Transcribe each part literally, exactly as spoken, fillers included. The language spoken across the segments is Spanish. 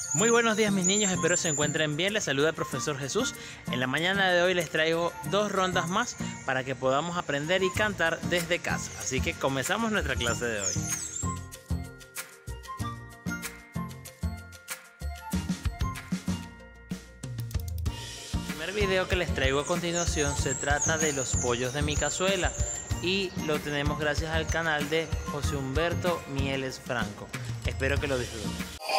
Muy buenos días mis niños, espero se encuentren bien. Les saluda el profesor Jesús. En la mañana de hoy les traigo dos rondas más para que podamos aprender y cantar desde casa. Así que comenzamos nuestra clase de hoy. El primer video que les traigo a continuación se trata de los pollos de mi cazuela y lo tenemos gracias al canal de José Humberto Mieles Franco. Espero que lo disfruten.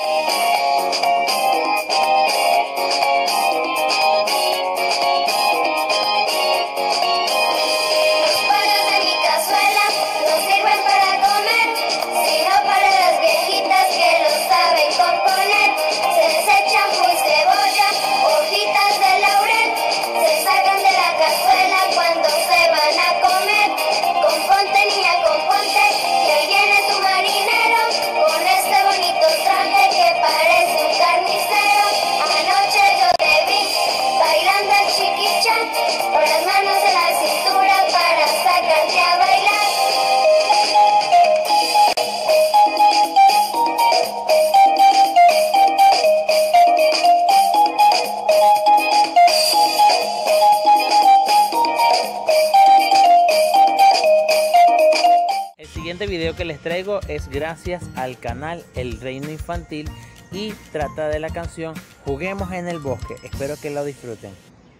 El siguiente video que les traigo es gracias al canal El Reino Infantil y trata de la canción Juguemos en el Bosque. Espero que lo disfruten.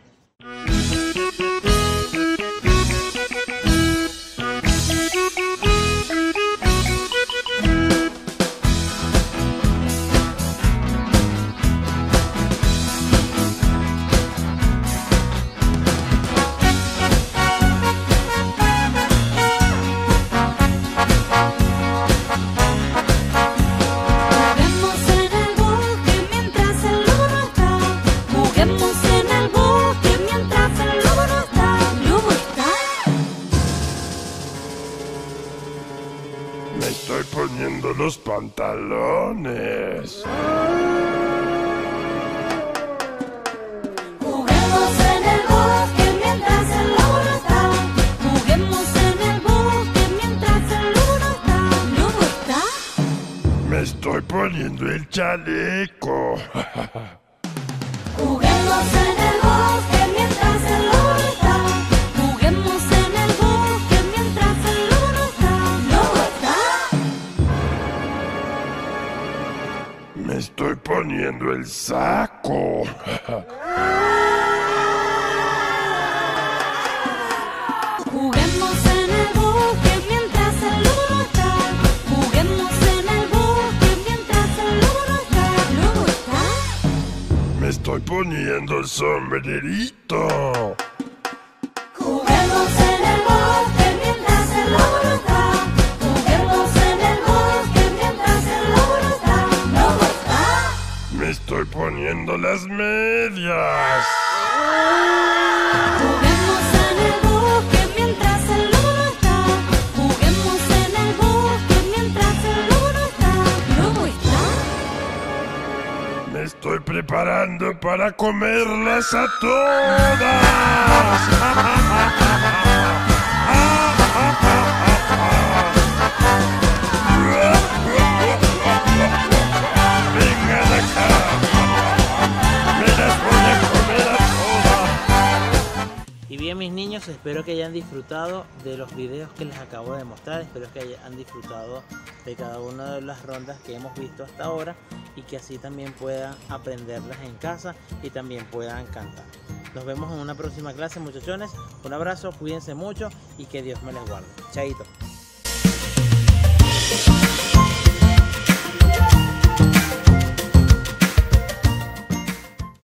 Me estoy poniendo los pantalones. Juguemos en el bosque mientras el lobo no está. Juguemos en el bosque mientras el lobo no está. ¿Lobo está? Me estoy poniendo el chaleco. Juguemos en el bosque mientras el lobo no está. Juguemos en el bosque mientras el lobo no está. ¿Lobo está? Me estoy poniendo el saco. Juguemos en el bosque mientras el lobo no está. Juguemos en el bosque mientras el lobo no está. ¿Lobo está? Me estoy poniendo el sombrerito. Juguemos en el bosque mientras el lobo no está. Juguemos en el bosque mientras el lobo no está. ¿Lobo está? Me estoy poniendo las medias. Juguemos en el bosque mientras el lobo no está. Juguemos en el bosque mientras el lobo no está. ¿Lobo está? Me estoy preparando para comerlas a todas. Vengan acá. Me las voy a comer a todas. Y bien mis niños, espero que hayan disfrutado de los videos que les acabo de mostrar. Espero que hayan disfrutado de cada una de las rondas que hemos visto hasta ahora y que así también puedan aprenderlas en casa y también puedan cantar. Nos vemos en una próxima clase muchachones. Un abrazo, cuídense mucho y que Dios me les guarde. Chaito.